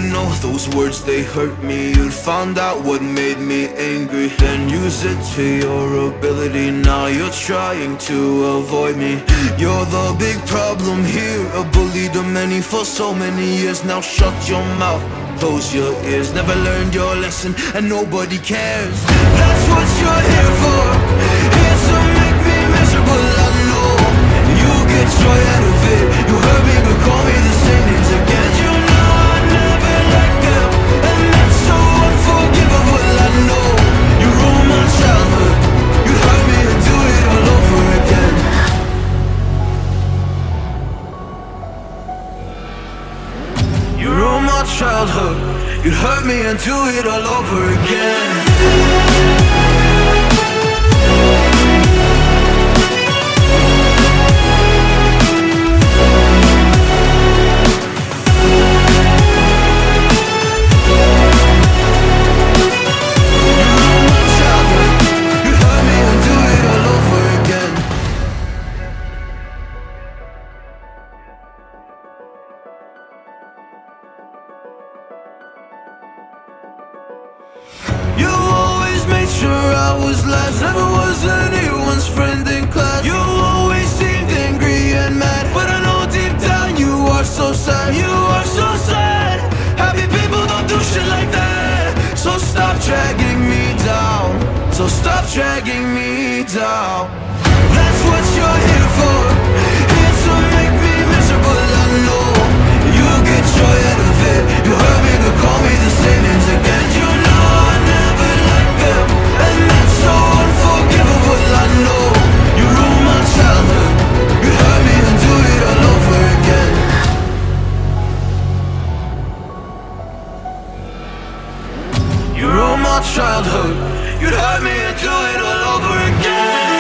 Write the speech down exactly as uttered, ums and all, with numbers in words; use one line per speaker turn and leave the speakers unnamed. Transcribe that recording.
know those words, they hurt me. You'd found out what made me angry, then use it to your ability. Now you're trying to avoid me. You're the big problem here, a bully to many for so many years. Now shut your mouth, close your ears. Never learned your lesson and nobody cares. That's what you're here for, here to make me miserable. I know you get joy out of it. You hurt me but call me the same names again. You know I never liked them, and that's so unforgivable. I know you ruined my childhood. You hurt me and do it all over again. You ruined my childhood. You hurt me and do it all over again. You always made sure I was last, never was anyone's friend in class. You always seemed angry and mad, but I know deep down you are so sad. You are so sad. Happy people don't do shit like that. So stop dragging me down, so stop dragging me down. That's what you're here for, here to make me miserable. I know you get joy out of it. You hurt me but call me the same names again. You know I never liked them, and that's so unforgivable. I know you ruined my childhood. You hurt me and do it all over again. You ruined my childhood. You'd hurt me and do it all over again.